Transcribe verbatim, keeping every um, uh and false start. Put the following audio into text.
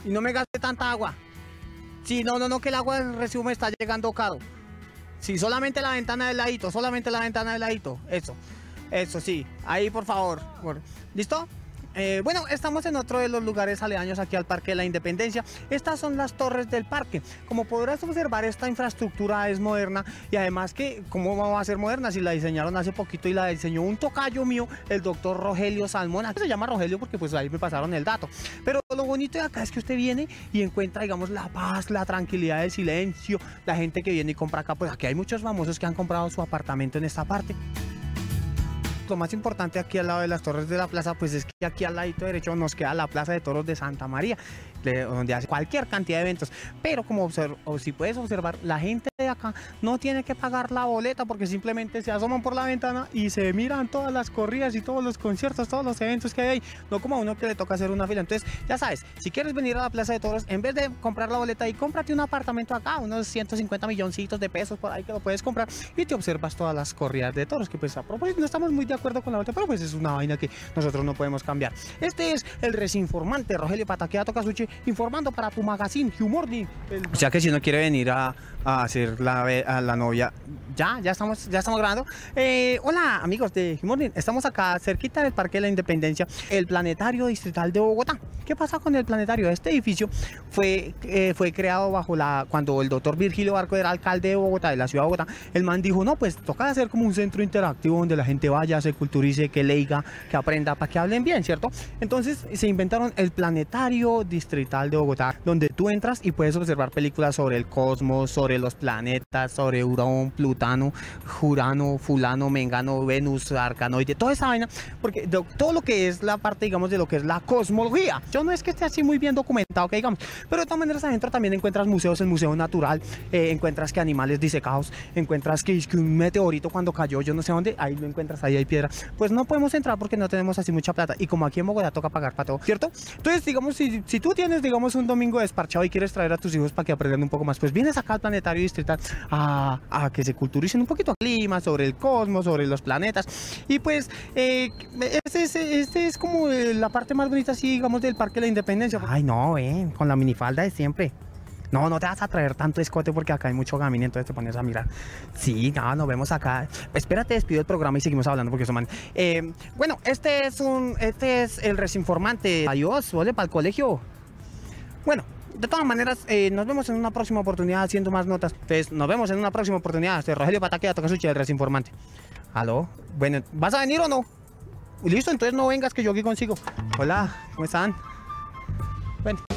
y no me gaste tanta agua. Sí, no, no, no, que el agua del recibo me está llegando caro. Sí, solamente la ventana del ladito, solamente la ventana del ladito. Eso, eso sí. Ahí, por favor. ¿Listo? Eh, bueno, estamos en otro de los lugares aledaños aquí al Parque de la Independencia. Estas son las torres del parque. Como podrás observar, esta infraestructura es moderna y además que, ¿cómo va a ser moderna si la diseñaron hace poquito y la diseñó un tocayo mío, el doctor Rogelio Salmón? Se llama Rogelio porque pues ahí me pasaron el dato. Pero lo bonito de acá es que usted viene y encuentra, digamos, la paz, la tranquilidad, el silencio. La gente que viene y compra acá, pues aquí hay muchos famosos que han comprado su apartamento en esta parte. Lo más importante aquí al lado de las torres de la plaza, pues es que aquí al ladito derecho nos queda la Plaza de Toros de Santa María, de, donde hace cualquier cantidad de eventos. Pero como observo, o si puedes observar, la gente de acá no tiene que pagar la boleta porque simplemente se asoman por la ventana y se miran todas las corridas y todos los conciertos, todos los eventos que hay ahí. No como a uno que le toca hacer una fila. Entonces, ya sabes, si quieres venir a la Plaza de Toros, en vez de comprar la boleta y cómprate un apartamento acá, unos ciento cincuenta milloncitos de pesos por ahí que lo puedes comprar y te observas todas las corridas de toros, que pues a propósito no estamos muy de acuerdo con la otra, pero pues es una vaina que nosotros no podemos cambiar. Este es el Resinformante, Rogelio Pataquea Tocasuchi, informando para tu magazine Humor. El... O sea que si no quiere venir a, a hacer la, a la novia, ya, ya estamos, ya estamos grabando. Eh, hola amigos de Humor, estamos acá cerquita del Parque de la Independencia, el Planetario Distrital de Bogotá. ¿Qué pasa con el planetario? Este edificio fue, eh, fue creado bajo la, cuando el doctor Virgilio Barco era alcalde de Bogotá, de la ciudad de Bogotá. El man dijo, no, pues toca hacer como un centro interactivo donde la gente vaya, se culturice, que leiga, que aprenda, para que hablen bien, ¿cierto? Entonces se inventaron el Planetario Distrital de Bogotá, donde tú entras y puedes observar películas sobre el cosmos, sobre los planetas, sobre Urano, Plutano, Urano, Fulano, Mengano, Venus, Arcanoide, toda esa vaina, porque de, todo lo que es la parte, digamos, de lo que es la cosmología. Yo no es que esté así muy bien documentado, que digamos, pero de todas maneras adentro también encuentras museos, el Museo Natural, eh, encuentras que animales disecados, encuentras que, que un meteorito cuando cayó, yo no sé dónde, ahí lo encuentras, ahí hay piedra. Pues no podemos entrar porque no tenemos así mucha plata, y como aquí en Bogotá toca pagar para todo, ¿cierto? Entonces, digamos, si, si tú tienes, digamos, un domingo desparchado y quieres traer a tus hijos para que aprendan un poco más, pues vienes acá al Planetario Distrital a, a que se culturicen un poquito el clima, sobre el cosmos, sobre los planetas, y pues eh, este, es, este es como la parte más bonita, así, digamos, del Parque de la Independencia. Ay, no, ven, con la minifalda de siempre. No, no te vas a traer tanto escote porque acá hay mucho gamín, entonces te pones a mirar. Sí, no, nos vemos acá. Espérate, despido el programa y seguimos hablando porque eso, man. Eh, bueno, este es un, este es el Resinformante. Adiós, vale, para el colegio. Bueno, de todas maneras, eh, nos vemos en una próxima oportunidad haciendo más notas. Entonces, nos vemos en una próxima oportunidad. Este Rogelio Pataquea Tocasuchi, el Resinformante. ¿Aló? Bueno, ¿vas a venir o no? Listo, entonces no vengas que yo aquí consigo. Hola, ¿cómo están? Bueno.